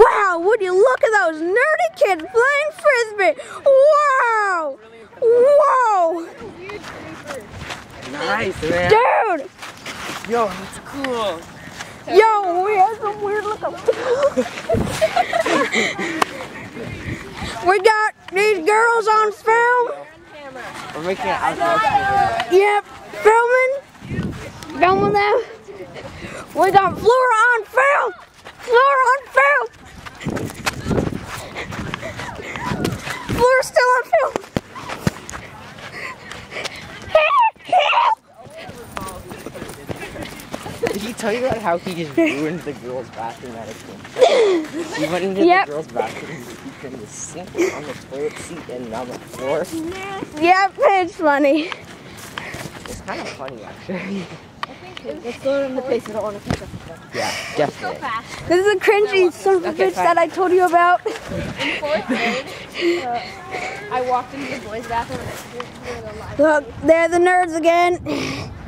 Wow, would you look at those nerdy kids playing frisbee? Wow! Whoa! Nice, man. Dude! Yo, that's cool. Yo, we have some weird looking. We got these girls on film. We're making it out. Yep, filming them. We got Flora on film. Flora on film. Flora's still on film. Did he tell you about how he just ruined the girls' bathroom at his camp? He went into the girls' bathroom, he turned the sink on the toilet seat and on the floor. Yep, it's funny. It's kind of funny, actually. Let's throw it in the face. I don't want to pick up. Yeah, definitely. This is a cringy son of a bitch that I told you about. In 4th grade, I walked into the boys' bathroom and I didn't hear the live. Look, they're the nerds again.